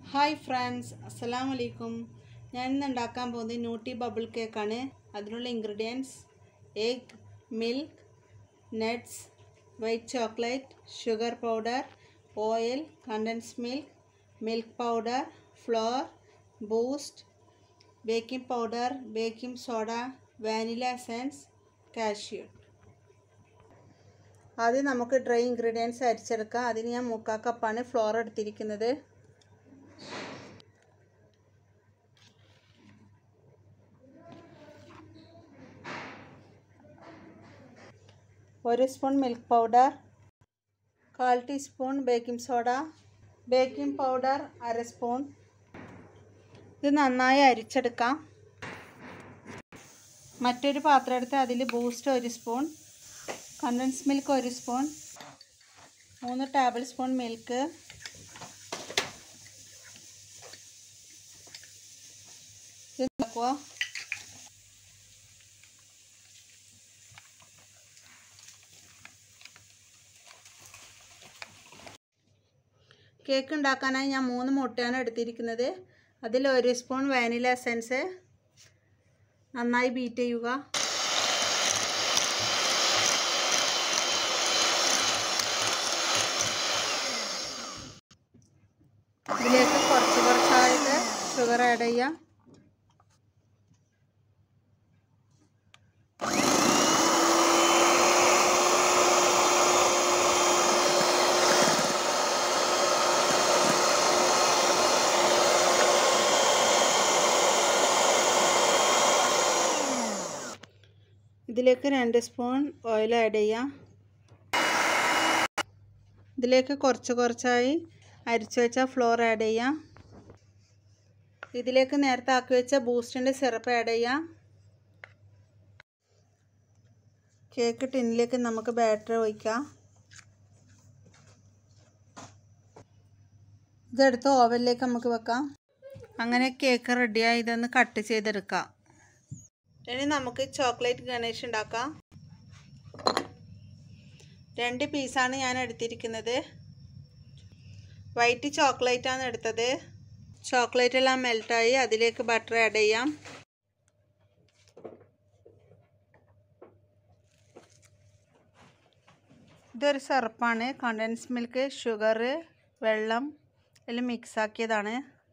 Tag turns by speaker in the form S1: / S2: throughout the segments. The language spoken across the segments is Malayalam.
S1: ഹായ് ഫ്രണ്ട്സ്, അസ്സലാമു അലൈക്കും. ഞാൻ ഇന്ന് ഉണ്ടാക്കാൻ പോകുന്നത് ന്യൂട്ടി ബബിൾ കേക്കാണ്. അതിനുള്ള ingredients: egg, milk, nuts, white chocolate, sugar powder, oil, condense milk, milk powder, flour, Boost, baking powder, baking soda, vanilla essence, cashew. ആദ്യം നമുക്ക് ഡ്രൈ ഇൻഗ്രീഡിയൻസ് അരിച്ചെടുക്കാം. അതിന് ഞാൻ 3/4 കപ്പാണ് ഫ്ലോർ എടുത്തിരിക്കുന്നത്. ഒരു spoon milk powder, 1/4 teaspoon baking soda, baking powder 1/2 spoon. ഇത് നന്നായി അരിച്ചെടുക്കാം. മറ്റൊരു പാത്രം എടുത്ത് അതിൽ Boost 1 spoon, condense milk 1 spoon, 3 tablespoon milk, ഇത് നോക്കുക. കേക്ക് ഉണ്ടാക്കാനായി ഞാൻ 3 മുട്ടയാണ് എടുത്തിരിക്കുന്നത്. അതിൽ 1 സ്പൂൺ വാനില എസൻസ് നന്നായി ബീറ്റ് ചെയ്യുക. ഇതിലേക്ക് കുറച്ചായിട്ട് ഷുഗർ ആഡ് ചെയ്യാം. ഇതിലേക്ക് 2 സ്പൂൺ ഓയിൽ ആഡ് ചെയ്യാം. ഇതിലേക്ക് കുറച്ചായി അരിച്ചു വെച്ച ഫ്ലോർ ആഡ് ചെയ്യാം. ഇതിലേക്ക് നേരത്തെ ആക്കി വെച്ച ബൂസ്റ്റിൻ്റെ സിറപ്പ് ആഡ് ചെയ്യാം. കേക്ക് ടിന്നിലേക്ക് നമുക്ക് ബാറ്റർ ഒഴിക്കാം. ഇതെടുത്ത് ഓവനിലേക്ക് നമുക്ക് വെക്കാം. അങ്ങനെ കേക്ക് റെഡിയായി. ഇതൊന്ന് കട്ട് ചെയ്തെടുക്കാം. ഇനി നമുക്ക് ചോക്ലേറ്റ് ഗണേഷ് ഉണ്ടാക്കാം. 2 പീസാണ് ഞാൻ എടുത്തിരിക്കുന്നത്. വൈറ്റ് ചോക്ലേറ്റ് ആണ് എടുത്തത്. ചോക്ലേറ്റ് എല്ലാം മെൽറ്റായി. അതിലേക്ക് ബട്ടർ ആഡ് ചെയ്യാം. ഇതൊരു സിറപ്പാണ്. കണ്ടൻസ് മിൽക്ക്, ഷുഗർ, വെള്ളം എല്ലാം മിക്സ് ആക്കിയതാണ്.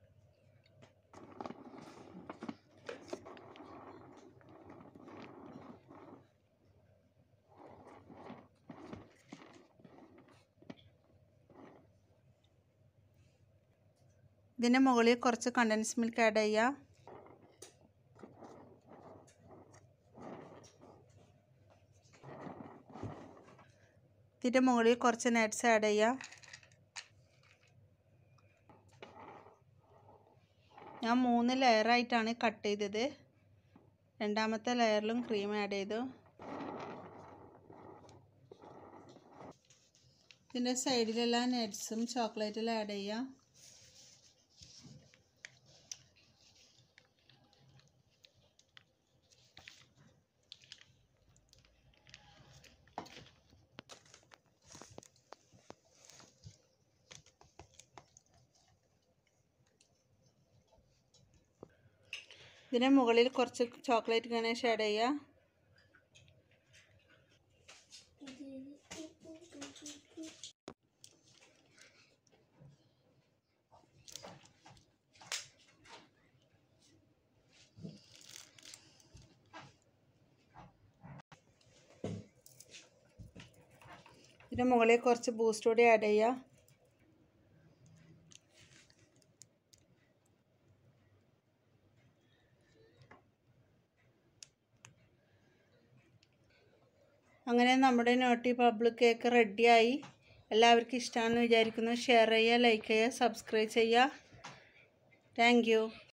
S1: ഇതിൻ്റെ മുകളിൽ കുറച്ച് കണ്ടൻസ് മിൽക്ക് ആഡ് ചെയ്യാം. ഇതിൻ്റെ മുകളിൽ കുറച്ച് നട്ട്സ് ആഡ് ചെയ്യാം. ഞാൻ 3 ലെയറായിട്ടാണ് കട്ട് ചെയ്തത്. രണ്ടാമത്തെ ലെയറിലും ക്രീം ആഡ് ചെയ്തു. ഇതിൻ്റെ സൈഡിലെല്ലാം നട്ട്സും ചോക്ലേറ്റെല്ലാം ആഡ് ചെയ്യാം. ഇതിന് മുകളിൽ കുറച്ച് ചോക്ലേറ്റ് ഗണേഷ് ആഡ് ചെയ്യുക. ഇതിന് മുകളിൽ കുറച്ച് ബൂസ്റ്റ് കൂടി ആഡ് ചെയ്യുക. അങ്ങനെ നമ്മുടെ ന്യൂട്ടി ബബിൾ കേക്ക് റെഡിയായി. എല്ലാവർക്കും ഇഷ്ടമാണെന്ന് വിചാരിക്കുന്നു. ഷെയർ ചെയ്യുക, ലൈക്ക് ചെയ്യുക, സബ്സ്ക്രൈബ് ചെയ്യുക. Thank U.